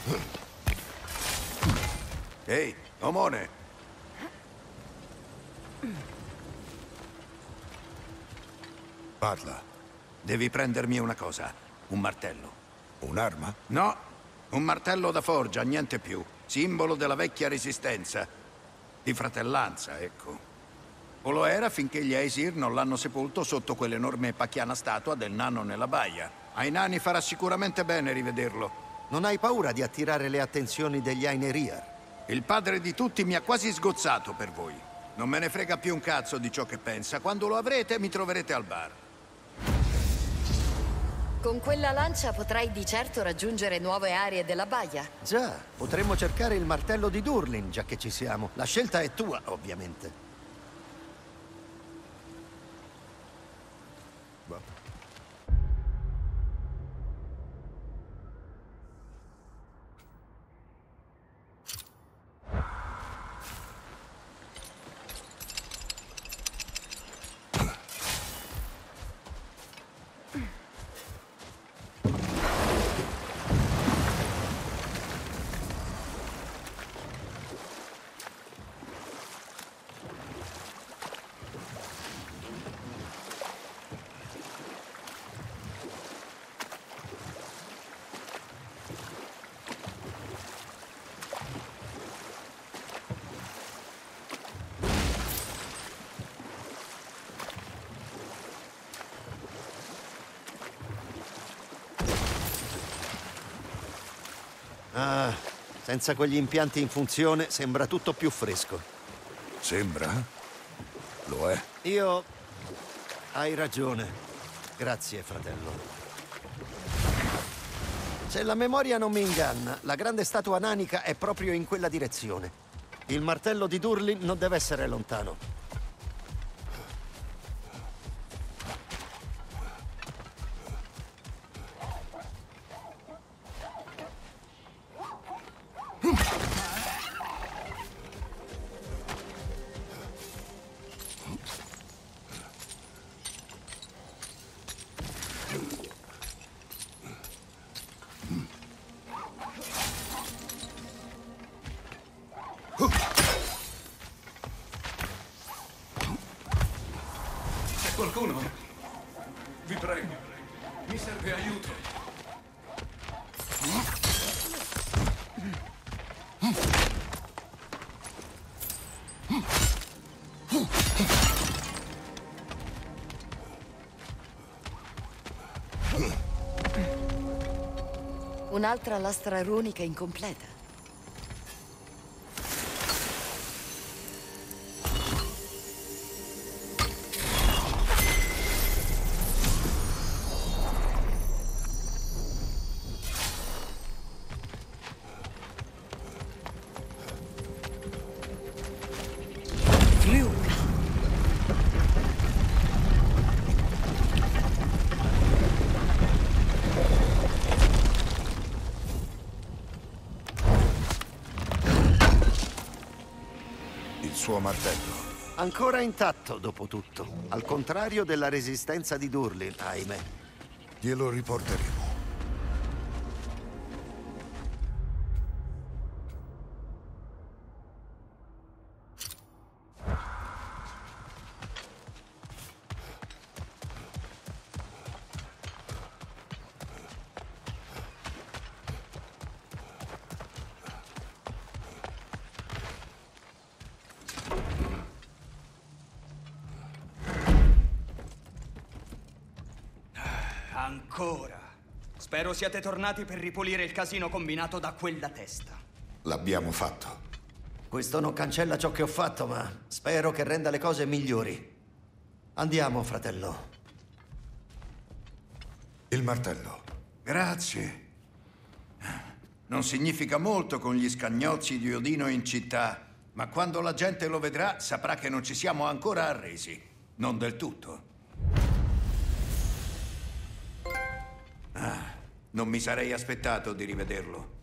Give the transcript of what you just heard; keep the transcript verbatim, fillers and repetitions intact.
Ehi, omone! Parla. Devi prendermi una cosa. Un martello. Un'arma? No, un martello da forgia, niente più. Simbolo della vecchia resistenza. Di fratellanza, ecco. O lo era finché gli Aesir non l'hanno sepolto sotto quell'enorme pacchiana statua del nano nella baia. Ai nani farà sicuramente bene rivederlo. Non hai paura di attirare le attenzioni degli Aineriar? Il padre di tutti mi ha quasi sgozzato per voi. Non me ne frega più un cazzo di ciò che pensa. Quando lo avrete, mi troverete al bar. Con quella lancia potrai di certo raggiungere nuove aree della baia. Già, potremmo cercare il martello di Durlin, già che ci siamo. La scelta è tua, ovviamente. Ah, senza quegli impianti in funzione sembra tutto più fresco. Sembra? Lo è. Io... hai ragione. Grazie, fratello. Se la memoria non mi inganna, la grande statua nanica è proprio in quella direzione. Il martello di Durlin non deve essere lontano. C'è qualcuno? Vi prego, mi serve aiuto. Un'altra lastra runica incompleta. Il suo martello. Ancora intatto, dopo tutto. Al contrario della resistenza di Durlin, ahimè. Glielo riporteremo. Ancora. Spero siate tornati per ripulire il casino combinato da quella testa. L'abbiamo fatto. Questo non cancella ciò che ho fatto, ma spero che renda le cose migliori. Andiamo, fratello. Il martello. Grazie. Non significa molto con gli scagnozzi di Odino in città, ma quando la gente lo vedrà saprà che non ci siamo ancora arresi. Non del tutto. Ah, non mi sarei aspettato di rivederlo.